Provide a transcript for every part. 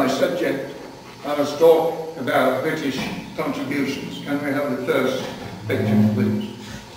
my subject, I must talk about British contributions. Can we have the first picture, please?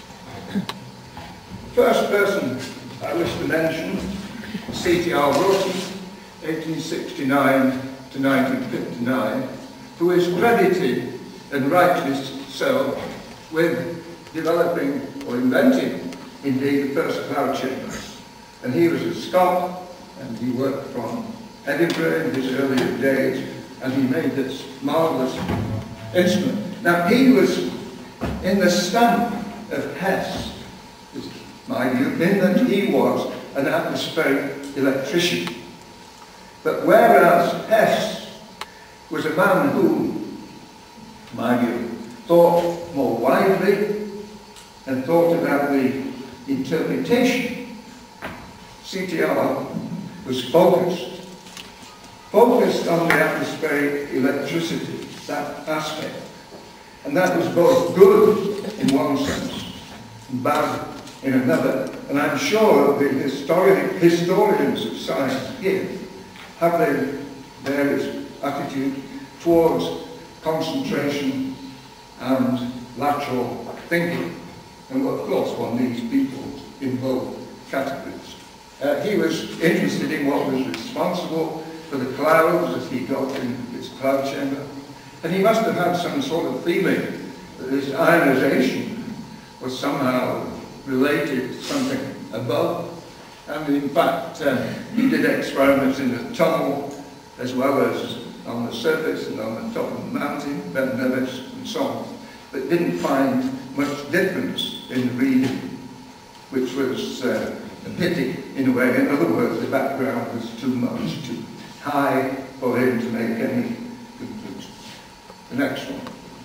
First person I wish to mention, C.T.R. Rorty, 1869 to 1959, who is credited, and rightly so, with developing or inventing, indeed, the first cloud chamber. And he was a Scot, and he worked from Edinburgh in his earlier days, and he made this marvellous instrument. Now, he was in the stamp of Hess, is my view, in that he was an atmospheric electrician. But whereas Hess was a man who, my view, thought more widely and thought about the interpretation, C.T.R. was focused on the atmospheric electricity, that aspect. And that was both good in one sense and bad in another. And I'm sure the historians of science here have their various attitude towards concentration and lateral thinking. And of course one needs people in both categories. He was interested in what was responsible for the clouds as he got into his cloud chamber. And he must have had some sort of feeling that this ionization was somehow related to something above. And in fact, he did experiments in the tunnel as well as on the surface and on the top of the mountain, Ben Nevis and so on, but didn't find much difference in the reading, which was a pity in a way. In other words, the background was too much, too high for him to make any conclusion. The next one.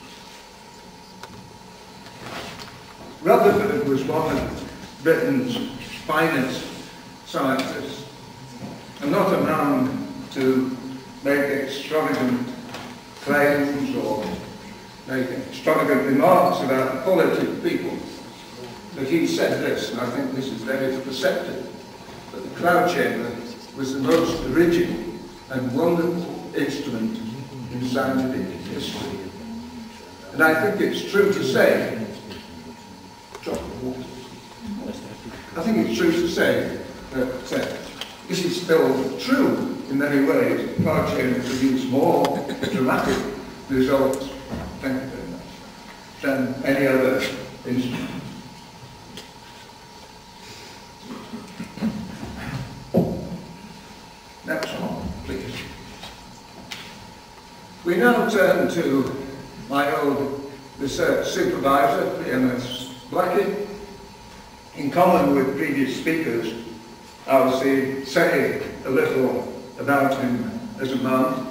Rutherford was one of Britain's finest scientists, and not a man to make extravagant claims or make extravagant remarks about the quality of people. But he said this, and I think this is very perceptive, that the cloud chamber was the most original and wonderful instrument in scientific history. And I think it's true to say, I think it's true to say that this is still true in many ways. The cloud chamber produced more dramatic results, thank you very much, than any other instrument. Next one, please. We now turn to my old research supervisor, P.M.S. Blackie. In common with previous speakers, I'll say a little about him as a man.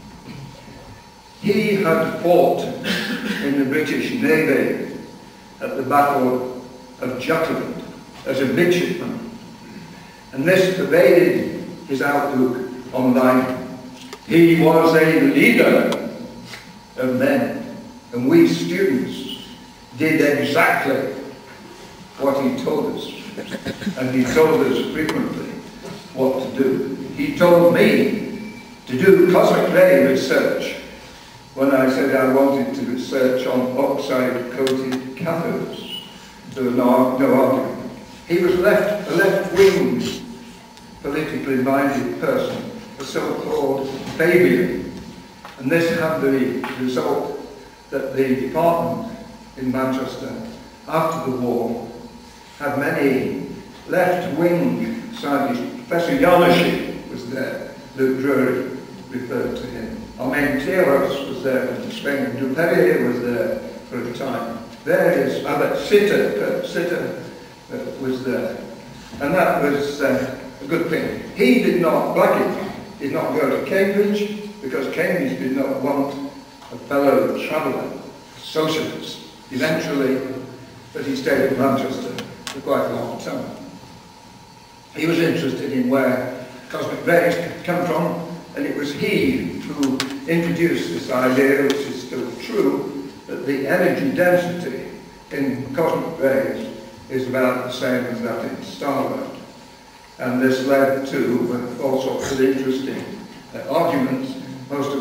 He had fought in the British Navy at the Battle of Jutland as a midshipman, and this pervaded his outlook on life. He was a leader of men, and we students did exactly what he told us, and he told us frequently what to do. He told me to do cosmic ray research when I said I wanted to research on oxide-coated cathodes. There was no argument. He was a left-wing, politically minded person, a so-called Fabian, and this had the result that the department in Manchester after the war had many left-wing scientists. Professor Yanoshi was there, Luke Drury referred to him. Armentiros was there from Spain, Dupere was there for a time. Various other, Sitter was there. And that was a good thing. He did not, Blackie, did not go to Cambridge because Cambridge did not want a fellow traveller, socialist, eventually, but he stayed in Manchester for quite a long time. He was interested in where cosmic rays could come from, and it was he who introduced this idea, which is still true, that the energy density in cosmic rays is about the same as that in starlight. And this led to all sorts of interesting arguments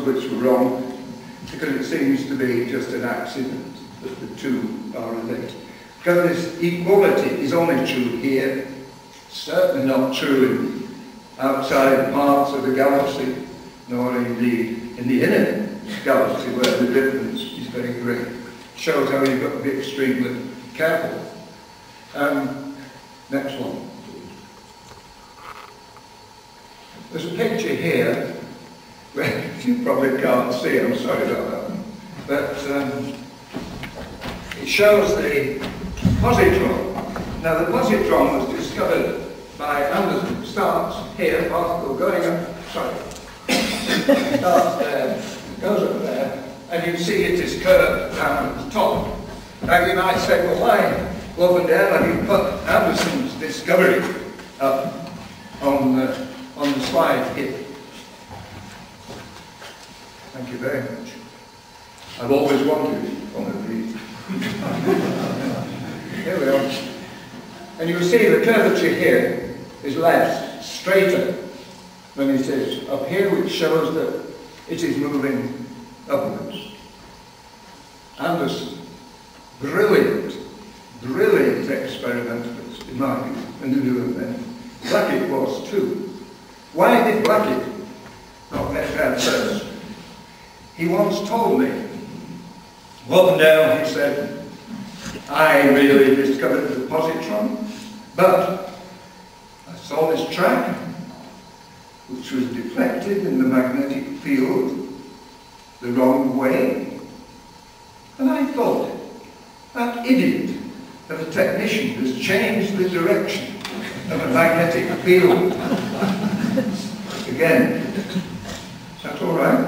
of which were wrong, because it seems to be just an accident that the two are related. Because this equality is only true here, certainly not true in outside parts of the galaxy, nor indeed in the inner galaxy where the difference is very great. Shows how you've got to be extremely careful. Next one. There's a picture here, where you probably can't see, I'm sorry about that one, but it shows the positron. Now the positron was discovered by Anderson. It starts here, particle going up, sorry, it starts there, goes up there, and you see it is curved down at the top. Now you might say, well, why, Wolfendale, have you put Anderson's discovery up on the slide here? Thank you very much. I've always wanted one of these. Here we are. And you will see the curvature here is less, straighter than it is up here, which shows that it is moving upwards. Anderson, brilliant, brilliant experimentalist, in my view, and who knew then. Blackett was too. Why did Blackett not let that first? He once told me, Wolfendale, he said, I really discovered the positron, but I saw this track, which was deflected in the magnetic field the wrong way, and I thought, that idiot of a technician has changed the direction of a magnetic field. Again, is that all right?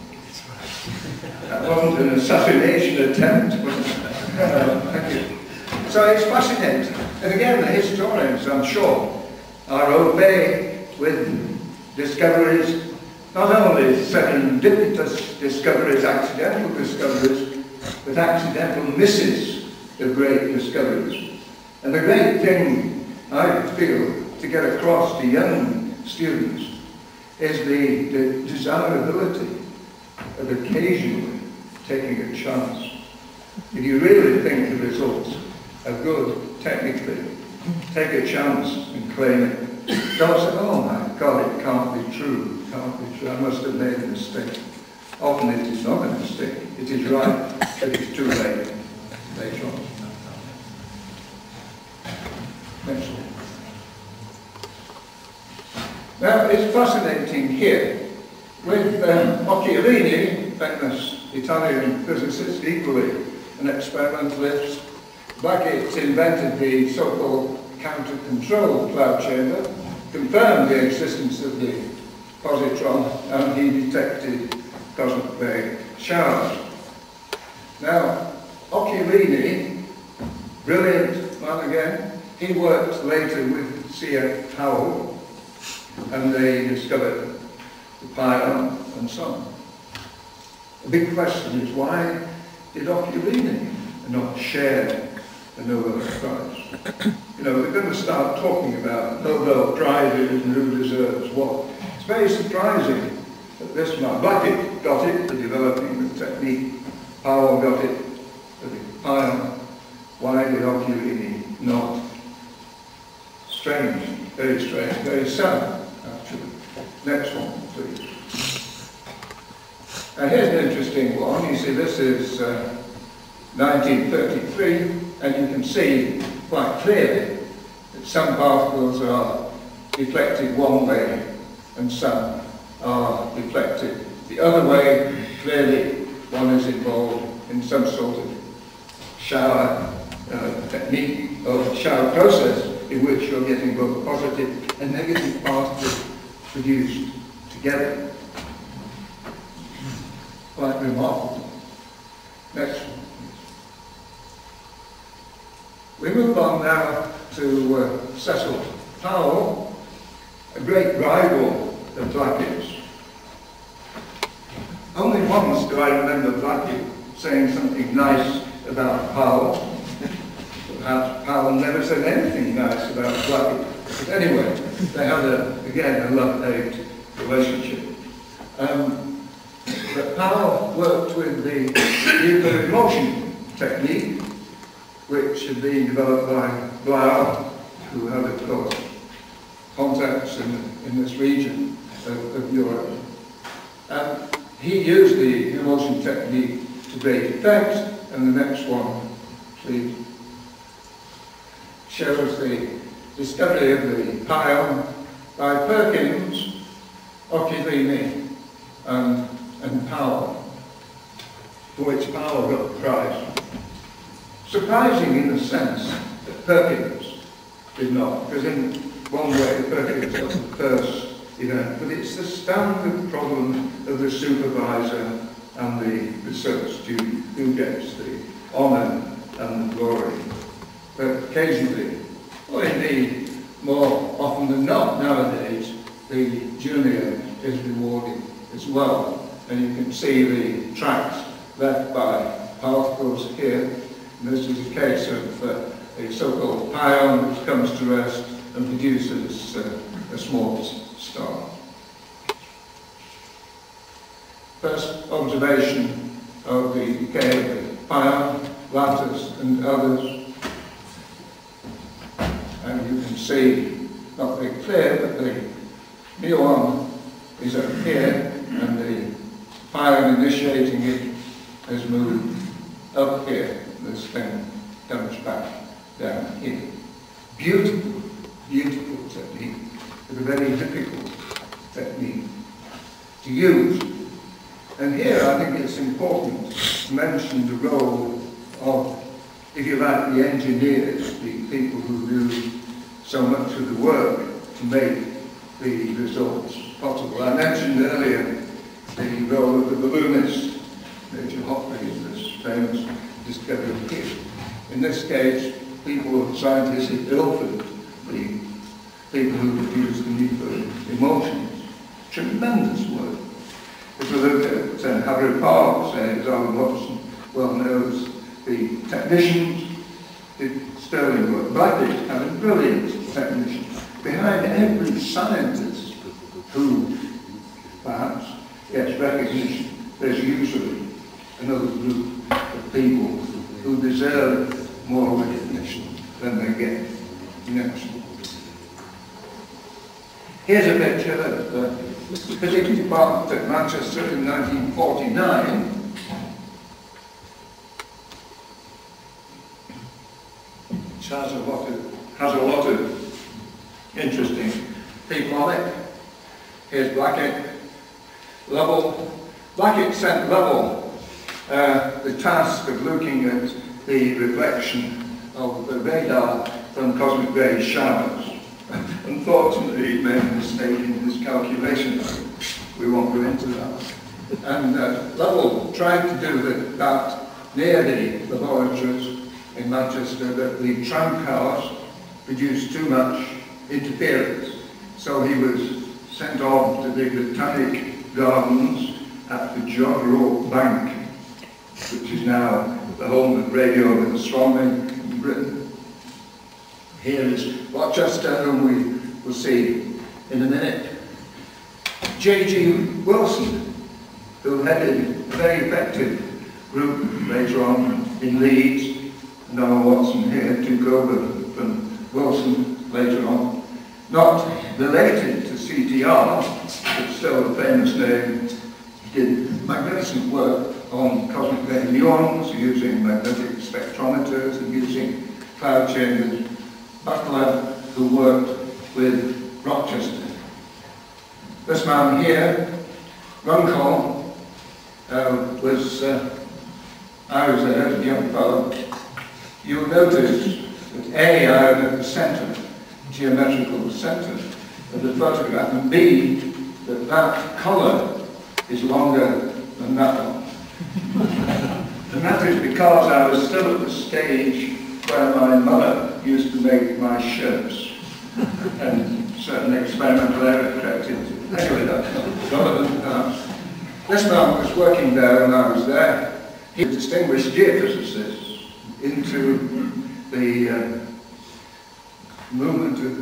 That wasn't an assassination attempt, but thank you. So it's fascinating. And again, the historians, I'm sure, are au fait with discoveries, not only serendipitous discoveries, accidental discoveries, but accidental misses of great discoveries. And the great thing, I feel, to get across to young students is the desirability of occasionally taking a chance. If you really think the results are good technically, take a chance and claim it. Don't say, oh my God, it can't be true, it can't be true, I must have made a mistake. Often it is not a mistake, it is right, but it's too late later on. Next one. Now, it's fascinating here with Occhialini, famous Italian physicist, equally an experimentalist. Blackett invented the so-called counter-control cloud chamber, confirmed the existence of the positron, and he detected cosmic ray showers. Now, Occhialini, brilliant man again, he worked later with C.F. Howell, and they discovered the Poellau and so on. The big question is, why did Occhialini not share the Nobel Prize? You know, we're going to start talking about Nobel Prizes and who deserves what. It's very surprising that this man, Blackett got it for developing the technique, Powell got it for the Poellau. Why did Occhialini not? Strange, very sad, actually. Next one, please. Now here's an interesting one. You see, this is 1933, and you can see quite clearly that some particles are deflected one way and some are deflected the other way. Clearly, one is involved in some sort of shower technique or shower process in which you're getting both positive and negative particles produced together. Quite remarkable. Next one. We move on now to Cecil Powell, a great rival of Blackett's. Only once do I remember Blackett saying something nice about Powell. Perhaps Powell never said anything nice about Blackett. But anyway, they had, again, a love-hate relationship. But Poellau worked with the nuclear motion technique, which had been developed by Poellau, who had, of course, contacts in this region of Europe. And he used the emulsion technique to great effect, and the next one, please, shows the discovery of the pion by Perkins, Occhialini, and Powell, for which Powell got the prize. Surprising in the sense that Perkins did not, because in one way Perkins got the first event, but it's the standard problem of the supervisor and the research student who gets the honour and the glory. But occasionally, or indeed more often than not nowadays, the junior is rewarded as well. And you can see the tracks left by particles here. And this is a case of a so-called pion which comes to rest and produces a small star. First observation of the decay of the pion, lattice and others. And you can see, not very clear, but the muon is up here, and the pion initiating it has moved up here. This thing comes back down here. Beautiful, beautiful technique, but a very difficult technique to use. And here I think it's important to mention the role of, if you like, the engineers, the people who do so much of the work to make the results possible. I mentioned earlier the role of the balloonist, Echophysics, this famous discovery here. In this case, scientists at Ilford, the people who produce the nuclear emulsions. Tremendous work. If we look at Harry Park, as Alan Watson well knows, the technicians did sterling work. Blackett had a brilliant technician. Behind every scientist who perhaps gets recognition, there's usually another group of people who deserve more recognition than they get next. Here's a picture of the physics department at Manchester in 1949. Which has a lot of interesting people on it. Here's Blackett. Blackett sent Lovell the task of looking at the reflection of the radar from cosmic ray showers. Unfortunately, he made a mistake in his calculations. We won't go into that. And Lovell tried to do that near the laboratories in Manchester, but the tram cars produced too much interference. So he was sent on to the botanic gardens at the Jodrell Bank, which is now the home of radio and astronomy in Britain. Here is Rochester, whom we will see in a minute. J.G. Wilson, who headed a very effective group later on in Leeds. Noah Watson here took over from Wilson later on. Not related to CTR, but still a famous name. He did magnificent work on cosmic ray muons using magnetic spectrometers and using cloud chambers. Butler, who worked with Rochester. This man here, Runkle, was, I was there as a young fellow. You'll notice that A, I am at the centre, geometrical centre of the photograph, and B, that colour is longer than that one. And that is because I was still at the stage where my mother used to make my shirts, and certain experimental error crept into it. Anyway, that's relevant perhaps. This man was working there when I was there. He was a distinguished geophysicist into the movement of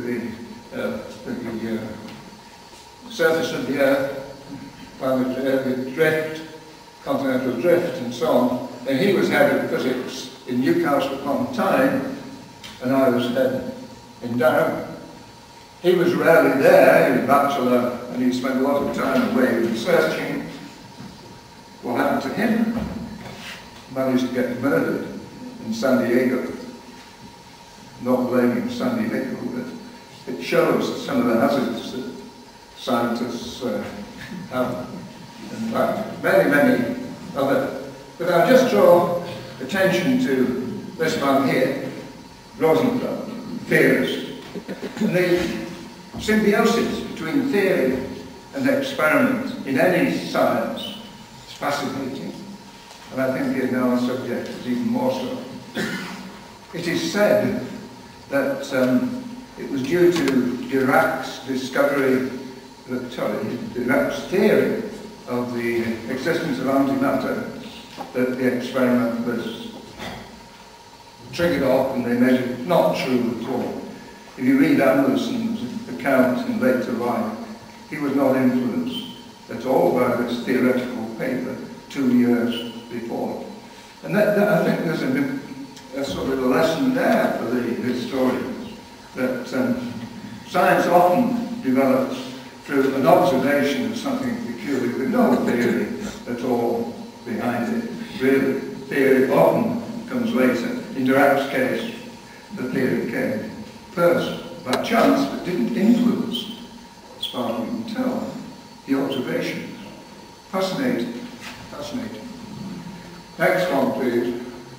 the surface of the Earth, by the drift continental drift and so on. And he was head of physics in Newcastle upon Tyne, and I was head in Durham. He was rarely there, he was a bachelor, and he spent a lot of time away researching. What happened to him? Managed to get murdered in San Diego. Not blaming San Diego, but it shows some of the hazards that scientists have. In fact, many, many other. But I'll just draw attention to this one here, Rosenfeld, theorist. And the symbiosis between theory and experiment in any science is fascinating. And I think in our subject is even more so. It is said that it was due to Dirac's discovery, Dirac's theory of the existence of antimatter that the experiment was triggered off, and they made it not true at all. If you read Anderson's account in later life, he was not influenced at all by this theoretical paper 2 years before. And that I think there's a sort of a lesson there for the historians, that science often develops through an observation of something peculiar with no theory at all behind it. Really, theory often comes later. In Dirac's case, the theory came first by chance, but didn't influence, as far as we can tell, the observations. Fascinating, fascinating. Next one, please.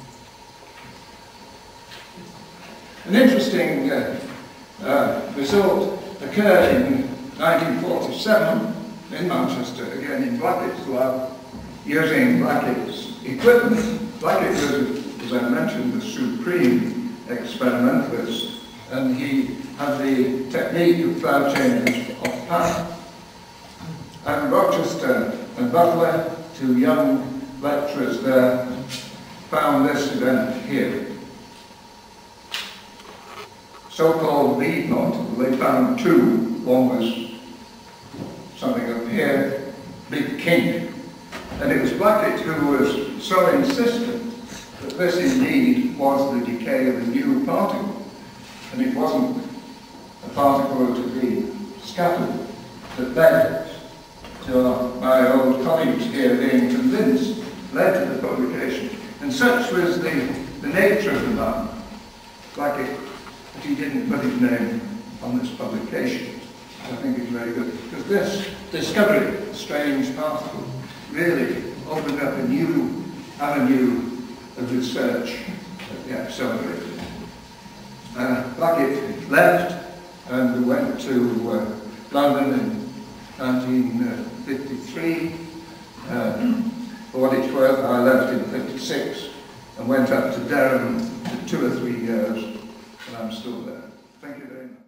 An interesting result occurred in 1947 in Manchester, again in Blackett's lab, using Blackett's equipment. Blackett was, as I mentioned, the supreme experimentalist, and he had the technique of cloud changes off path. And Rochester and Butler, two young lecturers there, found this event here. So-called lead node, they found two. One was something up here, big kink. And it was Blackett who was so insistent that this indeed was the decay of a new particle. And it wasn't a particle to be scattered that led to my old colleagues here being convinced, led to the publication. And such was the nature of the man, Blackett, that he didn't put his name on this publication. I think it's very good, because this discovery, a strange particle, really opened up a new avenue of research at the accelerator. Blackett left and went to London in 1953. For what it's worth, I left in 56 and went up to Durham for 2 or 3 years, and I'm still there. Thank you very much.